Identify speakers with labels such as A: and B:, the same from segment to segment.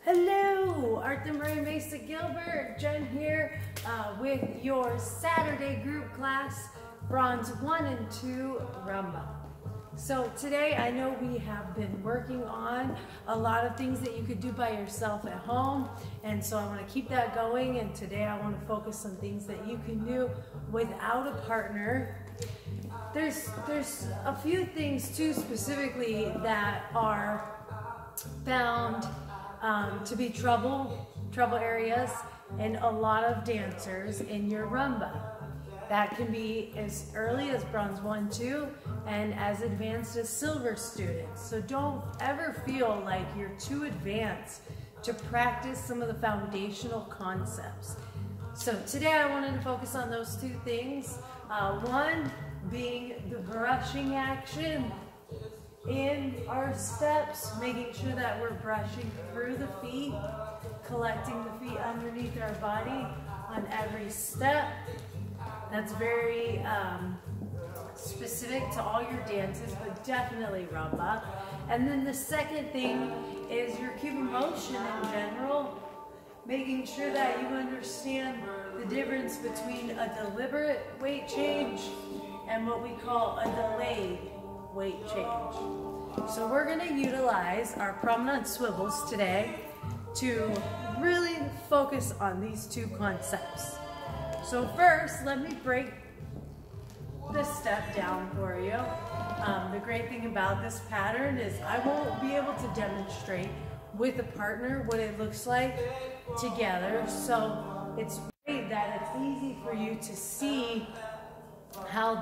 A: Hello, Arthur Murray Mesa Gilbert, Jen here with your Saturday group class, Bronze 1 and 2 Rumba. So today I know we have been working on a lot of things that you could do by yourself at home, and so I want to keep that going, and today I want to focus on things that you can do without a partner. There's a few things too specifically that are found to be trouble areas in a lot of dancers in your rumba. That can be as early as bronze 1, 2, and as advanced as silver students. So don't ever feel like you're too advanced to practice some of the foundational concepts. So today I wanted to focus on those two things. One being the brushing action in our steps, making sure that we're brushing through the feet, collecting the feet underneath our body on every step. That's very specific to all your dances, but definitely rumba. And then the second thing is your cube of motion in general, making sure that you understand the difference between a deliberate weight change and what we call a delayed weight change. So we're going to utilize our Promenade Swivels today to really focus on these two concepts. So first, let me break this step down for you. The great thing about this pattern is I won't be able to demonstrate with a partner what it looks like together. So it's great that it's easy for you to see how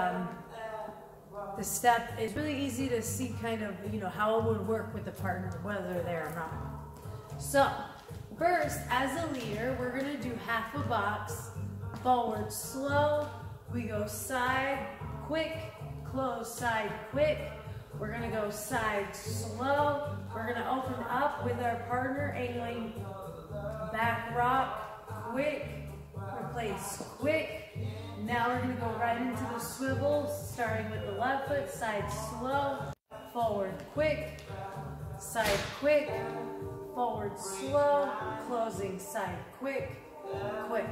A: the step is really easy to see kind of, how it would work with the partner, whether they're there or not. So first, as a leader, we're going to do half a box, forward slow, we go side quick, close side quick, we're going to go side slow, we're going to open up with our partner, angling back rock, quick, replace quick. Now we're going to go right into the swivels, starting with the left foot, side slow, forward quick, side quick, forward slow, closing side quick, quick.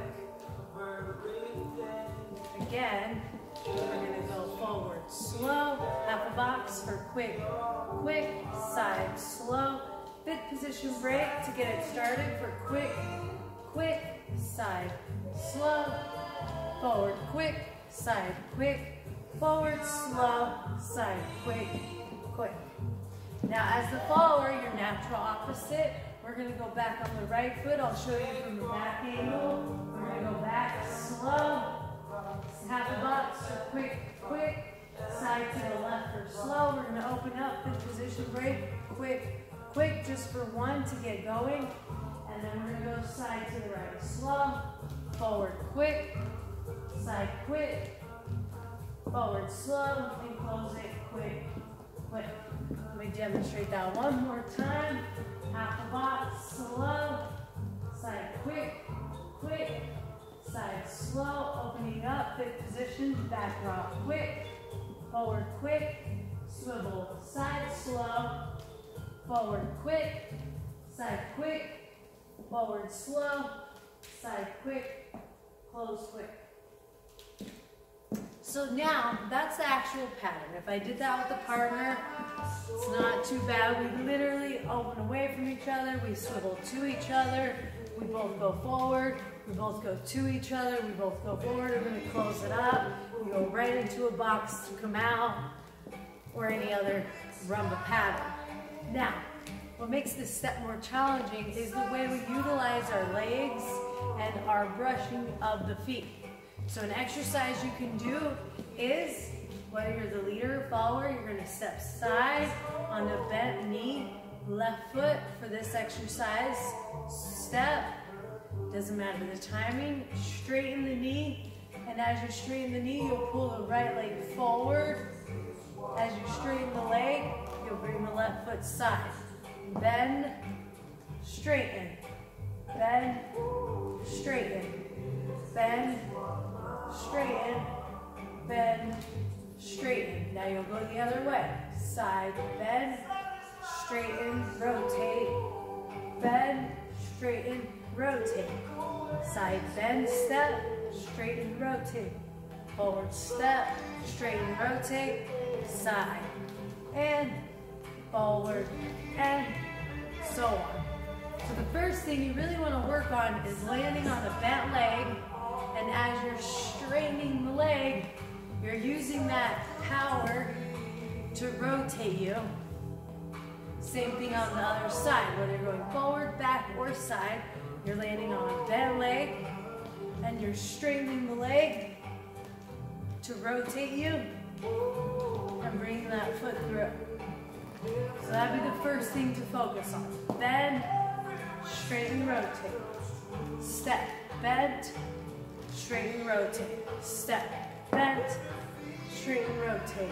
A: Again, we're going to go forward slow, half a box for quick, quick, side slow, fifth position break to get it started for quick, quick, side slow, forward quick, side quick, forward slow, side quick, quick. Now as the follower, your natural opposite, we're going to go back on the right foot. I'll show you from the back angle. We're going to go back slow, half a box for quick, quick, side to the left for slow. We're going to open up, fifth position break, quick, quick, just for one to get going. And then we're going to go side to the right slow, forward quick, side quick, forward slow, and close it quick, quick. Let me demonstrate that one more time. Half a box, slow, side quick, quick, side slow, opening up, fifth position, back rock quick, forward quick, swivel, side slow, forward quick, side quick, forward slow, side quick, close quick. So now, that's the actual pattern. If I did that with a partner, it's not too bad. We literally open away from each other, we swivel to each other, we both go forward, we both go to each other, we both go forward, we're going to close it up, we go right into a box to come out, or any other rumba pattern. Now, what makes this step more challenging is the way we utilize our legs and our brushing of the feet. So an exercise you can do is, whether you're the leader or follower, you're going to step side on the bent knee, left foot for this exercise. Step, doesn't matter the timing, straighten the knee, and as you straighten the knee, you'll pull the right leg forward. As you straighten the leg, you'll bring the left foot side. Bend, straighten, bend, straighten, bend, straighten, bend, straighten. Now you'll go the other way. Side, bend, straighten, rotate, bend, straighten, rotate. Side bend, step, straighten, rotate. Forward step, straighten, rotate, side, and forward, and so on. So the first thing you really want to work on is landing on a bent leg, and as you're straightening the leg, you're using that power to rotate you. Same thing on the other side, whether you're going forward, back, or side, you're landing on a bent leg, and you're straightening the leg to rotate you, and bringing that foot through. So that'd be the first thing to focus on. Bend, straighten, rotate. Step, bend, straighten, rotate. Step, bend, straighten, rotate.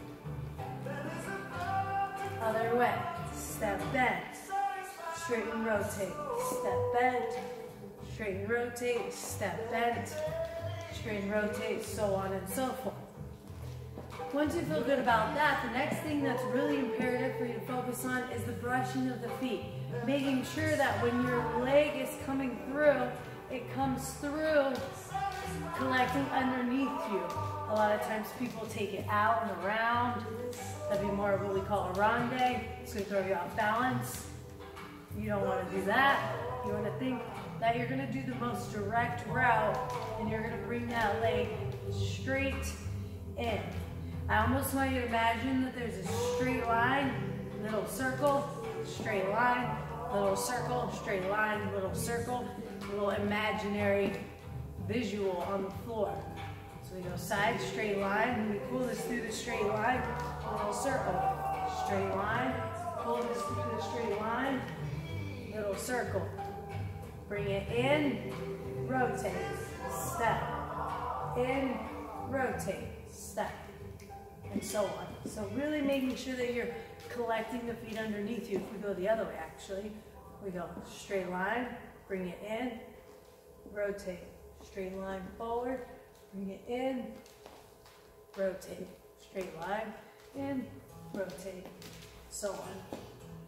A: Other way. Step, bend, straighten, rotate. Step, bend, straighten, rotate. Step, bend, straighten, rotate, so on and so forth. Once you feel good about that, the next thing that's really imperative for you to focus on is the brushing of the feet. Making sure that when your leg is coming through, it comes through collecting underneath you. A lot of times people take it out and around. That'd be more of what we call a ronde. It's going to throw you off balance. You don't want to do that. You want to think that you're going to do the most direct route, and you're going to bring that leg straight in. I almost want you to imagine that there's a straight line, little circle, straight line, little circle, straight line, little circle, little imaginary visual on the floor. So we go side, straight line, and we pull this through the straight line, little circle, straight line, pull this through the straight line, little circle. Bring it in, rotate, step, in, rotate, step, and so on. So really making sure that you're collecting the feet underneath you. If we go the other way, actually, we go straight line, bring it in, rotate, straight line forward, bring it in, rotate, straight line, in, rotate, so on.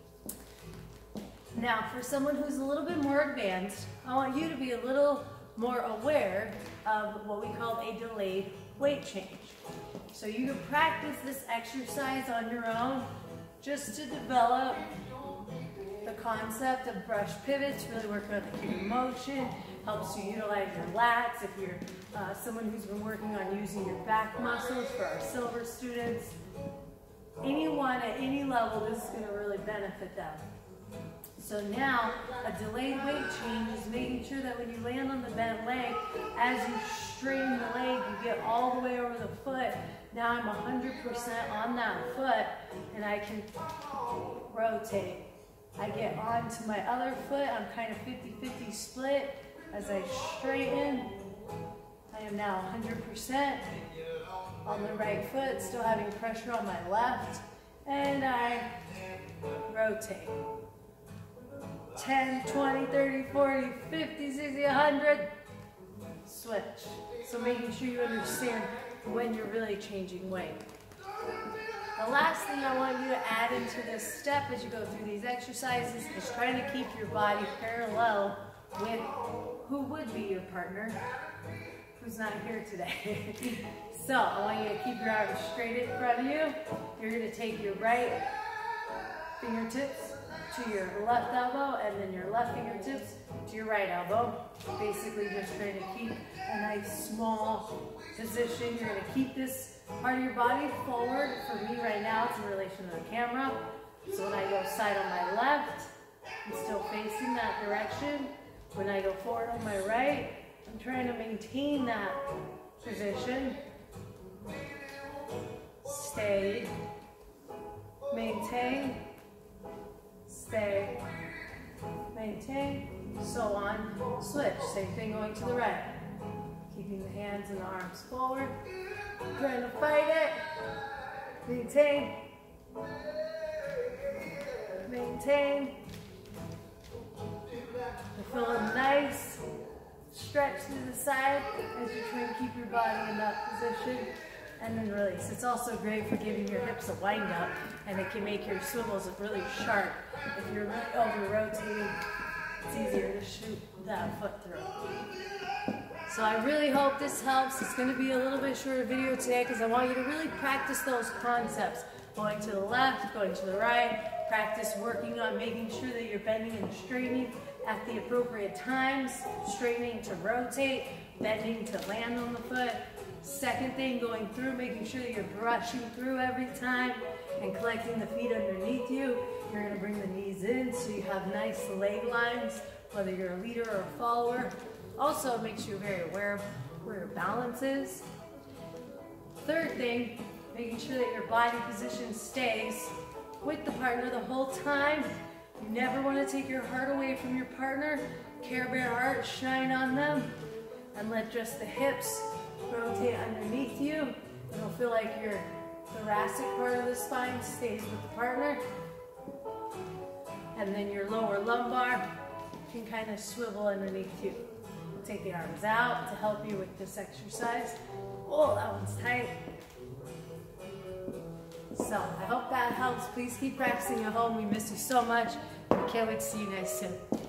A: Now, for someone who's a little bit more advanced, I want you to be a little more aware of what we call a delayed weight change. So you can practice this exercise on your own just to develop the concept of brush pivots, really working on the human motion, helps you utilize your lats. If you're someone who's been working on using your back muscles for our silver students, anyone at any level, this is going to really benefit them. So now, a delayed weight change is making sure that when you land on the bent leg, as you straighten the leg, you get all the way over the foot. Now I'm 100% on that foot, and I can rotate. I get onto my other foot, I'm kind of 50-50 split. As I straighten, I am now 100% on the right foot, still having pressure on my left, and I rotate. 10, 20, 30, 40, 50, 60, 100, switch. So making sure you understand when you're really changing weight. The last thing I want you to add into this step as you go through these exercises is trying to keep your body parallel with who would be your partner, who's not here today. So I want you to keep your arms straight in front of you. You're going to take your right fingertips to your left elbow, and then your left fingertips to your right elbow. Basically just trying to keep a nice small position. You're going to keep this part of your body forward. For me right now, it's in relation to the camera. So when I go side on my left, I'm still facing that direction. When I go forward on my right, I'm trying to maintain that position. Stay, maintain, stay, maintain, so on, switch. Same thing going to the right. Keeping the hands and the arms forward. Trying to fight it. Maintain. Maintain. You're feeling nice. Stretch to the side as you try and keep your body in that position. And then release. It's also great for giving your hips a wind up and it can make your swivels look really sharp. If you're really over-rotating, it's easier to shoot that foot through. So I really hope this helps. It's going to be a little bit shorter video today because I want you to really practice those concepts. Going to the left, going to the right, practice working on making sure that you're bending and straightening at the appropriate times, straightening to rotate, bending to land on the foot. Second thing, going through, making sure that you're brushing through every time and collecting the feet underneath you. You're going to bring the knees in so you have nice leg lines, whether you're a leader or a follower. Also, make sure you're very aware of where your balance is. Third thing, making sure that your body position stays with the partner the whole time. You never want to take your heart away from your partner. Care Bear heart, shine on them, and let just the hips rotate underneath you. It'll feel like your thoracic part of the spine stays with the partner. And then your lower lumbar can kind of swivel underneath you. Take the arms out to help you with this exercise. Oh, that one's tight. So I hope that helps. Please keep practicing at home. We miss you so much. We can't wait to see you guys soon.